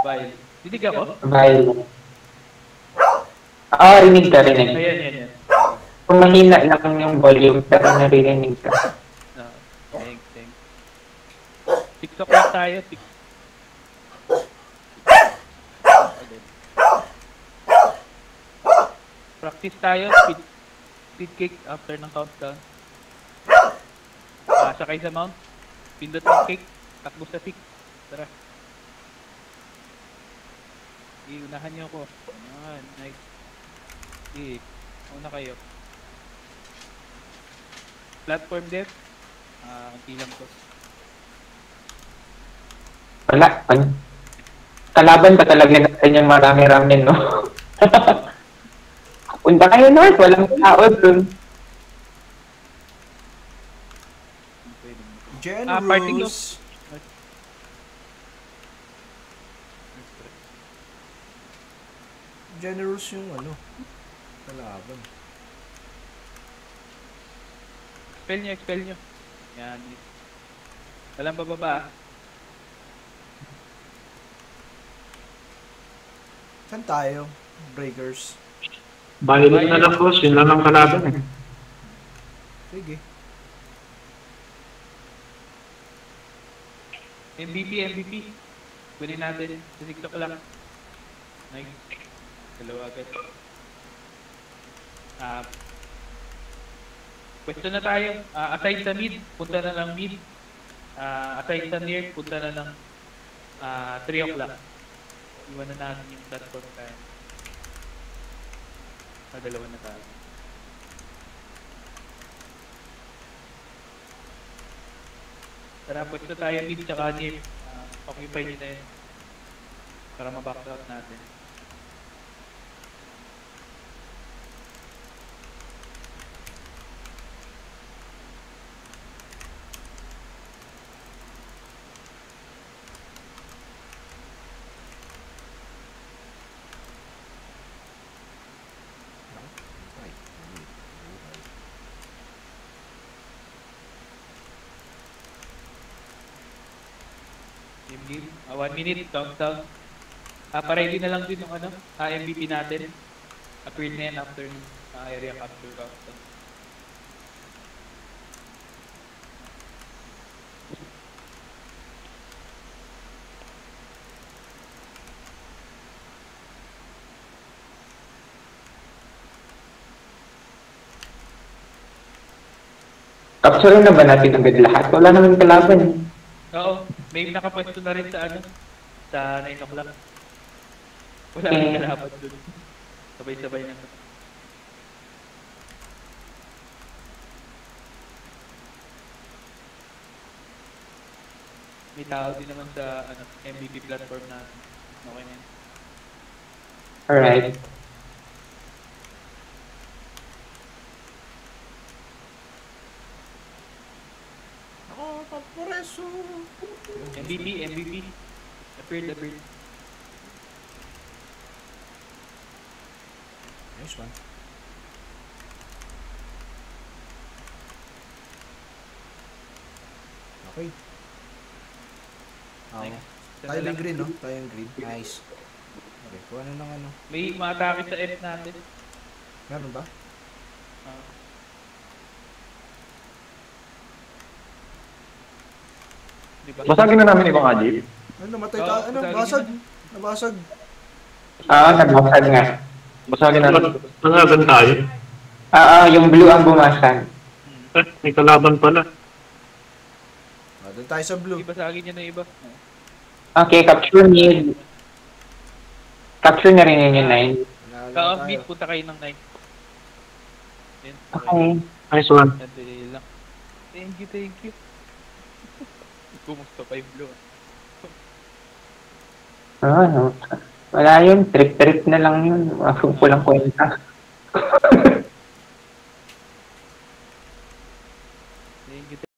Vile. Dinig ako? Vile. Rinig ka, rinig. Ayan. Kung mahina lang yung volume, pero naririnig ka. No, thanks. 6 o'clock tayo. 6. Practice tayo. Speed kick after ng countdown. Sakay sa mount. Pindot ng kick. Takbo sa 6. Tara. Iunahan niyo ako. Ayan, nice. Sige, una kayo. Platform depth. Ilang ko. Wala. Kalaban pa talaga natin yung marami-rami, no? Punta kayo, North. Walang tao dun. Generous. Generous yung kalaban. Expel nyo. Yan. Walang bababa. Saan tayo? Breakers. Bahay na lang boss, yun lang ang kalaban eh. Sige. MVP. Kunin natin. Sa TikTok lang. Nice. Dalawa agad. Pwesto na tayo. Aside sa mid, punta na lang mid. Aside sa near, punta na lang 3 o'clock. Iwan na natin yung platform tayo. Dalawa na tayo. Tara, pwesto tayo mid tsaka near. Occupy nyo na yun. Para ma-back out natin. Game. 1 minute, countdown. Paready na lang din yung MVP natin. Appear na yan after area capture countdown. Capture na ba natin agad lahat? Wala naman kalaban. Oo, may nakapwesto na rin sa sa 9 o'clock. Wala nang kalaban dun. Sabay-sabay na. May tao din naman sa MVP platform natin. Okay na yun. Alright. Papareso. MVP. Appeared. Nice one. Okay. Tayo yung green, no? Tayo yung green. Nice. Okay, kuha na ng May umatake sa F natin. Meron ba? Diba? Basagin na namin ibang ajib. Namatay tayo. Basag. Nabasag. Nabasag nga. Basagin na namin. Nangagan tayo. Yung blue ang bumasag. May kalaban pala. Doon tayo sa blue. Basagin niya na iba. Okay, capture mid. Capture na rin yun yung 9. Ka-off mid, punta kayo ng 9. Okay. Nice one. Lang. Thank you. Kumusta pa yung blue? Wala yun. Trip na lang yun. Pulang kwenta.